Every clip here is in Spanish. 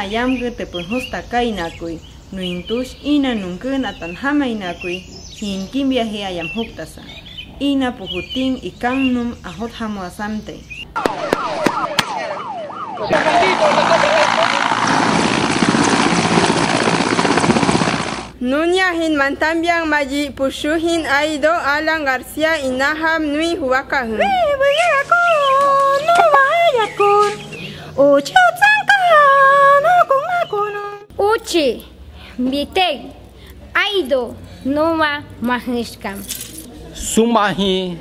ayam ke tepun hosta kaina kui. Nuintus ina nungkeun atan hamaina kui. Hinkim biahe ayam hoktasa. Ina puhuting ikang num ahot hamu asamte. Nunya hin mantambiang maji pusuhin aido Alan Garcia inaham nui huakahun. Bayakon, no bayakon. Uchi utsangkan, akong makono. Uchi, biteg, aido, numa mahniskam. Sumahi,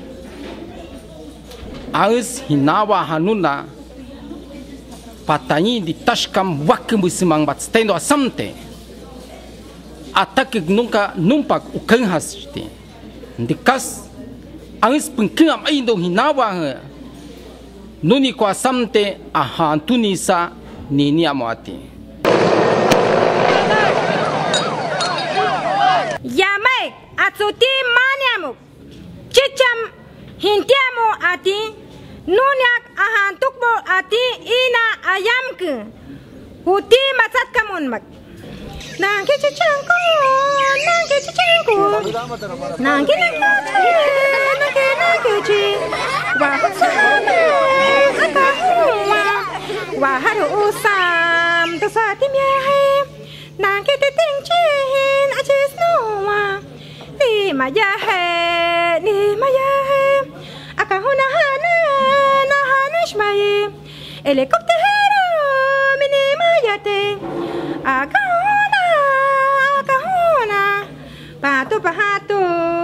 aus hinawa hanuna, patanyi di tashkam wakim busimang bat stendo asamte. Atakik nunca numpak ukeng hasite. Dikas angis pengkengam aido hinawa nuni ko asamte ahan tunisa nini amati. Yamai atsuti maniamuk. Chicham hintiamo ati nunyak ahan tukbo ati ina ayamku. Huti matsat kamunmak. Nangke cicangku, nangke cicangku, nangke ci, wahut sana, akahua, waharu usam, tasati miahe, nangke titing cihin, acis noa, lima yahe, akahuna hanishmaye, helikoptero, minima yate, akahuna. Pato pahato